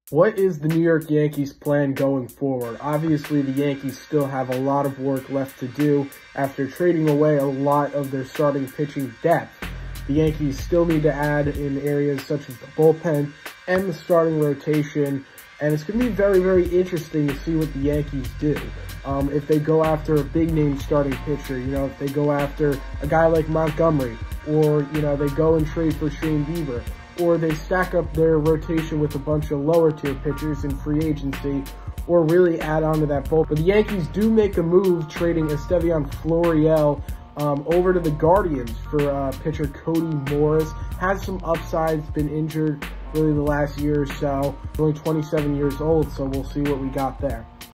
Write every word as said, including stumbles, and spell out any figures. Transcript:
What is the New York Yankees plan going forward? Obviously, the Yankees still have a lot of work left to do after trading away a lot of their starting pitching depth. The Yankees still need to add in areas such as the bullpen and the starting rotation, and it's going to be very, very interesting to see what the Yankees do. Um, if they go after a big-name starting pitcher, you know, if they go after a guy like Montgomery, or, you know, they go and trade for Shane Bieber, or they stack up their rotation with a bunch of lower-tier pitchers in free agency, or really add on to that bullpen. But the Yankees do make a move trading Estevan Florial um, over to the Guardians for uh, pitcher Cody Morris. Has some upsides, been injured really the last year or so. Only twenty-seven years old, so we'll see what we got there.